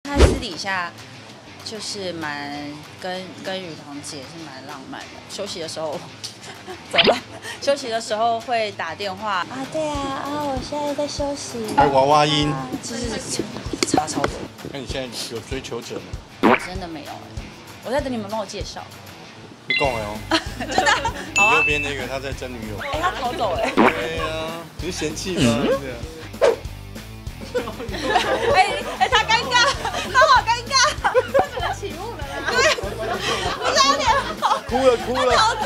他私底下就是跟雨桐姐是蛮浪漫的。休息的时候怎么办？休息的时候会打电话啊，对啊，我现在在休息。 还娃娃音， 就是差超多。 那你现在有追求者吗？ 真的没有我在等你们帮我介绍。 你讲了哦， 真的？好啊。 右边那个他在争女友。 他逃走对呀，你是嫌弃吗？ 他尴尬，他好尴尬， 怎么起雾了啦？ 对，不是有点好， 哭了。 逃走。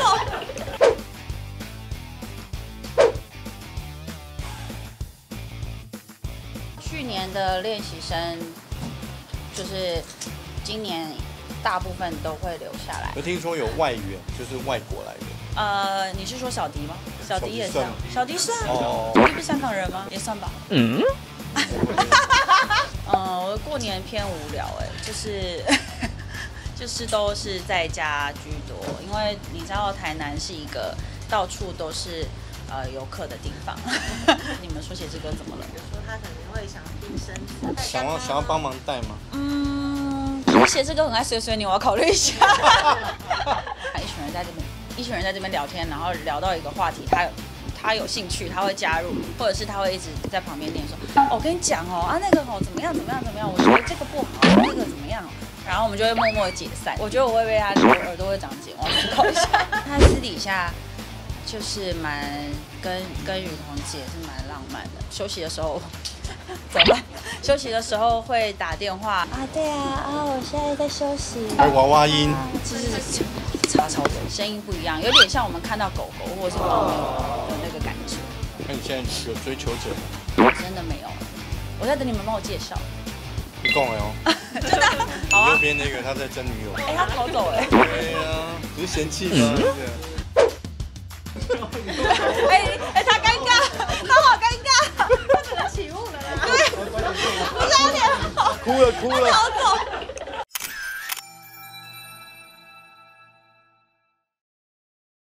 去年的练习生，就是今年大部分都会留下来。 有听说有外援，就是外国来的。 你是说小迪吗？小迪也算算，小迪算。 哦小迪不是香港人吗？也算吧。我过年偏无聊就是都是在家居多，因为你知道台南是一个到处都是游客的地方。你们说写这歌怎么了？ 比如说他可能会想订身子， 想要帮忙带吗？ 我写这歌很爱碎碎念，我要考虑一下。一群人在这边聊天，然后聊到一个话题，他有兴趣，他会加入，或者是他会一直在旁边念说，我跟你讲那个怎么样，我觉得这个不好，那个怎么样，然后我们就会默默解散。我觉得我会被他耳朵会长茧，我要思考一下。他私底下就是跟雨桐姐是蛮浪漫的。休息的时候怎么办？休息的时候会打电话啊，对啊，我现在在休息。 还娃娃音， 就是差超多，声音不一样，有点像我们看到狗狗或者是猫咪的那个感觉。 那你现在有追求者吗？ 真的没有我在等你们帮我介绍。 你讲了哦， 真的？好啊。 右边那个他在争女友。 他逃走对呀，你是嫌弃吗？ 他尴尬，他好尴尬， 怎么起雾了啦？ 对，不是有点好， 哭了。 逃走。